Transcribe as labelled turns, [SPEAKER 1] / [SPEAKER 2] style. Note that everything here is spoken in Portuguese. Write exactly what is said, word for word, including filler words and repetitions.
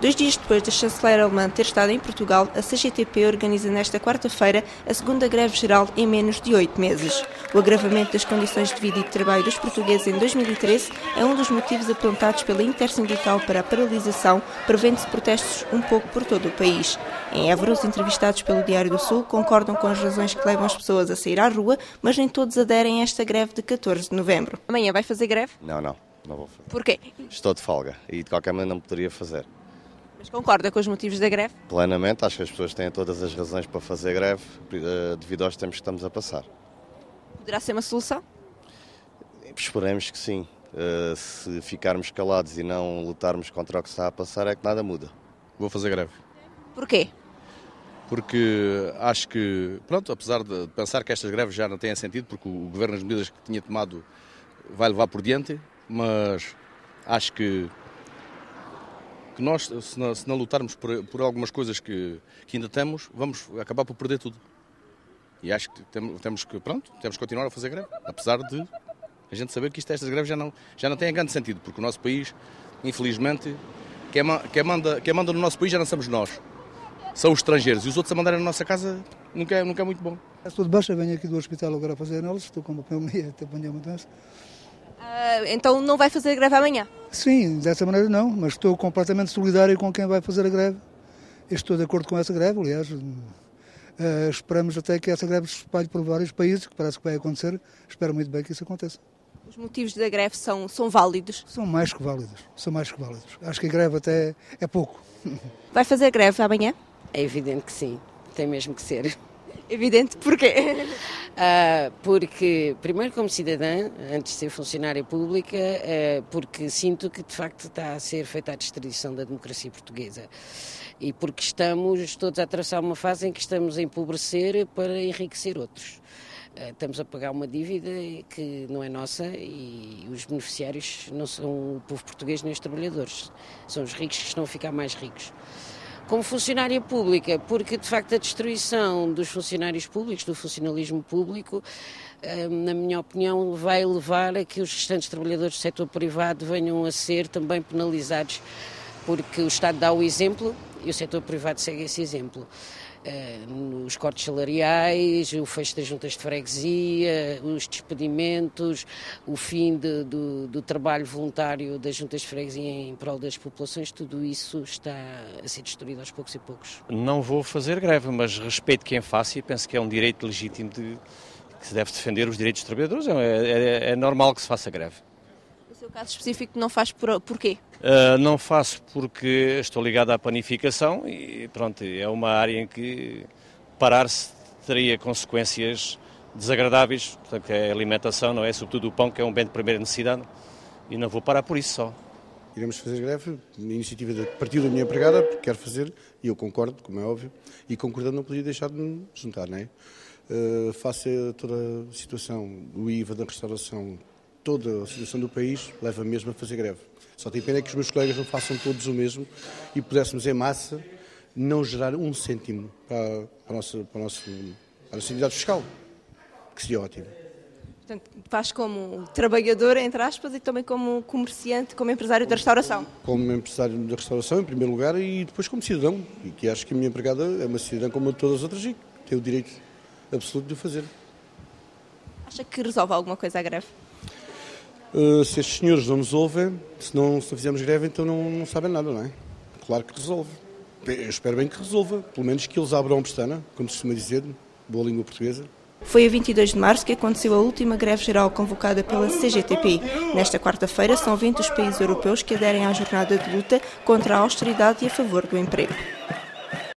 [SPEAKER 1] Dois dias depois da chanceler alemã ter estado em Portugal, a C G T P organiza nesta quarta-feira a segunda greve geral em menos de oito meses. O agravamento das condições de vida e de trabalho dos portugueses em dois mil e treze é um dos motivos apontados pela Intersindical para a paralisação, prevendo-se protestos um pouco por todo o país. Em Évora, os entrevistados pelo Diário do Sul concordam com as razões que levam as pessoas a sair à rua, mas nem todos aderem a esta greve de catorze de novembro. Amanhã vai fazer greve?
[SPEAKER 2] Não, não, não vou fazer.
[SPEAKER 1] Porquê?
[SPEAKER 2] Estou de folga e de qualquer maneira não poderia fazer.
[SPEAKER 1] Mas concorda com os motivos da greve?
[SPEAKER 2] Plenamente, acho que as pessoas têm todas as razões para fazer greve devido aos tempos que estamos a passar.
[SPEAKER 1] Poderá ser uma solução?
[SPEAKER 2] Esperemos que sim. Se ficarmos calados e não lutarmos contra o que está a passar é que nada muda.
[SPEAKER 3] Vou fazer greve.
[SPEAKER 1] Porquê?
[SPEAKER 3] Porque acho que, pronto, apesar de pensar que estas greves já não têm sentido, porque o Governo, as medidas que tinha tomado, vai levar por diante, mas acho que que nós, se não, se não lutarmos por, por algumas coisas que, que ainda temos, vamos acabar por perder tudo. E acho que temos, temos que, pronto, temos que continuar a fazer greve, apesar de a gente saber que isto, estas greves já não, já não têm grande sentido, porque o nosso país, infelizmente, quem, quem, manda, quem manda no nosso país já não somos nós, são os estrangeiros, e os outros a mandarem na nossa casa nunca é, nunca é muito bom.
[SPEAKER 4] Estou de baixa, venho aqui do hospital agora a fazer análise, estou com uma pneumonia, até apanhar uma doença.
[SPEAKER 1] Uh, então não vai fazer greve amanhã?
[SPEAKER 4] Sim, dessa maneira não, mas estou completamente solidário com quem vai fazer a greve. Estou de acordo com essa greve, aliás. Uh, esperamos até que essa greve se espalhe por vários países, que parece que vai acontecer. Espero muito bem que isso aconteça.
[SPEAKER 1] Os motivos da greve são, são válidos?
[SPEAKER 4] São mais que válidos, são mais que válidos. Acho que a greve até é pouco.
[SPEAKER 1] Vai fazer greve amanhã?
[SPEAKER 5] É evidente que sim, tem mesmo que ser.
[SPEAKER 1] Evidente, porquê?
[SPEAKER 5] Uh, porque, primeiro como cidadã, antes de ser funcionária pública, uh, porque sinto que de facto está a ser feita a destruição da democracia portuguesa e porque estamos todos a atravessar uma fase em que estamos a empobrecer para enriquecer outros. Uh, estamos a pagar uma dívida que não é nossa e os beneficiários não são o povo português nem os trabalhadores, são os ricos que estão a ficar mais ricos. Como funcionária pública, porque de facto a destruição dos funcionários públicos, do funcionalismo público, na minha opinião, vai levar a que os restantes trabalhadores do setor privado venham a ser também penalizados, porque o Estado dá o exemplo e o setor privado segue esse exemplo. Os cortes salariais, o fecho das juntas de freguesia, os despedimentos, o fim de, do, do trabalho voluntário das juntas de freguesia em prol das populações, tudo isso está a ser destruído aos poucos e poucos.
[SPEAKER 6] Não vou fazer greve, mas respeito quem faça e penso que é um direito legítimo de, que se deve defender os direitos dos trabalhadores. É, é, é normal que se faça greve.
[SPEAKER 1] No seu caso específico não faz por, porquê?
[SPEAKER 6] Uh, não faço porque estou ligado à panificação e pronto, é uma área em que parar-se teria consequências desagradáveis, portanto é a alimentação, não é? Sobretudo o pão, que é um bem de primeira necessidade, e não vou parar por isso só.
[SPEAKER 7] Iremos fazer greve, iniciativa de partiu da minha empregada, porque quero fazer, e eu concordo, como é óbvio, e concordando não podia deixar de me juntar, não é? Uh, face a toda a situação, o I V A da restauração, toda a situação do país, leva mesmo a fazer greve. Só tem pena que os meus colegas não façam todos o mesmo e pudéssemos, em massa, não gerar um cêntimo para, para, a, nossa, para, a, nossa, para a nossa unidade fiscal, que seria ótimo.
[SPEAKER 1] Portanto, faz como trabalhador, entre aspas, e também como comerciante, como empresário da restauração?
[SPEAKER 7] Como empresário da restauração, em primeiro lugar, e depois como cidadão. E que acho que a minha empregada é uma cidadã como todas as outras e tem o direito absoluto de o fazer.
[SPEAKER 1] Acha que resolve alguma coisa a greve?
[SPEAKER 7] Uh, se estes senhores não nos ouvem, se não, se não fizermos greve, então não, não sabem nada, não é? Claro que resolve. Eu espero bem que resolva, pelo menos que eles abram a pestana, como se costuma dizer, boa língua portuguesa.
[SPEAKER 1] Foi a vinte e dois de março que aconteceu a última greve geral convocada pela C G T P. Nesta quarta-feira são vinte os países europeus que aderem à jornada de luta contra a austeridade e a favor do emprego.